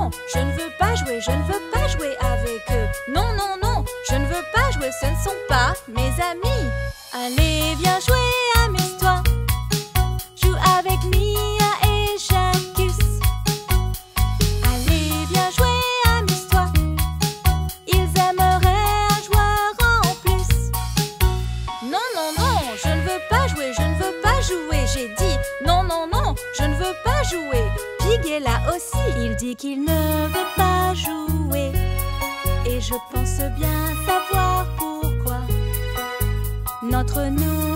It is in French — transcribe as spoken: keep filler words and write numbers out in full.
non, je ne veux pas jouer, je ne veux pas jouer avec eux. Non, non, non, je ne veux pas jouer, ce ne sont pas mes amis. Allez, viens jouer, amuse-toi. Joue avec Mia et Jacques. Allez, viens jouer, amuse-toi. Ils aimeraient un joueur en plus. Non, non, non, je ne veux pas jouer, je ne veux pas jouer. J'ai dit non, non, non, je ne veux pas jouer. Pig est là aussi, il dit qu'il ne veut pas jouer. Et je pense bien savoir pourquoi. Notre nouveau